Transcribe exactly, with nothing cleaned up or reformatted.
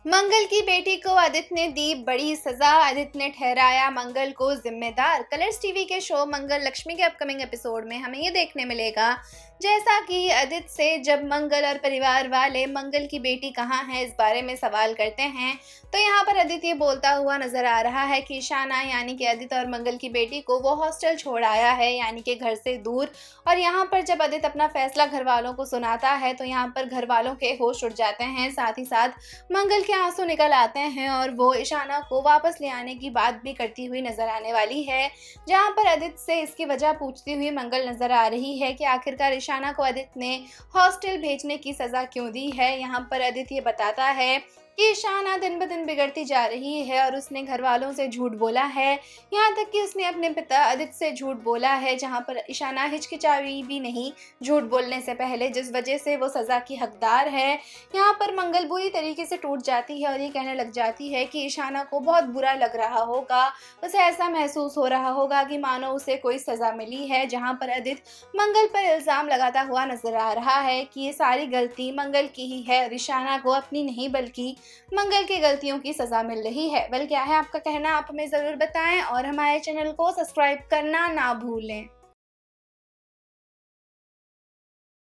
मंगल की बेटी को आदित्य ने दी बड़ी सजा। आदित्य ने ठहराया मंगल को जिम्मेदार। कलर्स टीवी के शो मंगल लक्ष्मी के अपकमिंग एपिसोड में हमें ये देखने मिलेगा जैसा कि आदित्य से जब मंगल और परिवार वाले मंगल की बेटी कहाँ है इस बारे में सवाल करते हैं तो यहाँ पर आदित्य बोलता हुआ नजर आ रहा है कि ईशाना यानी कि आदित्य और मंगल की बेटी को वो हॉस्टल छोड़ आया है, यानी कि घर से दूर। और यहाँ पर जब आदित्य अपना फैसला घर वालों को सुनाता है तो यहाँ पर घर वालों के होश उड़ जाते हैं, साथ ही साथ मंगल के आंसू निकल आते हैं और वो ईशाना को वापस ले आने की बात भी करती हुई नजर आने वाली है। जहाँ पर आदित्य से इसकी वजह पूछती हुई मंगल नजर आ रही है कि आखिरकार ईशाना को आदित्य ने हॉस्टल भेजने की सजा क्यों दी है। यहाँ पर आदित्य बताता है कि ईशाना दिन ब दिन बिगड़ती जा रही है और उसने घर वालों से झूठ बोला है, यहाँ तक कि उसने अपने पिता आदित्य से झूठ बोला है, जहाँ पर ईशाना हिचकिचाई भी नहीं झूठ बोलने से पहले, जिस वजह से वो सज़ा की हकदार है। यहाँ पर मंगल बुरी तरीके से टूट जाती है और ये कहने लग जाती है कि ईशाना को बहुत बुरा लग रहा होगा, उसे ऐसा महसूस हो रहा होगा कि मानो उसे कोई सज़ा मिली है। जहाँ पर आदित्य मंगल पर इल्ज़ाम लगाता हुआ नजर आ रहा है कि ये सारी गलती मंगल की ही है, ईशाना को अपनी नहीं बल्कि मंगल की गलतियों की सजा मिल रही है। वेल, क्या है आपका कहना, आप हमें ज़रूर बताएं और हमारे चैनल को सब्सक्राइब करना ना भूलें।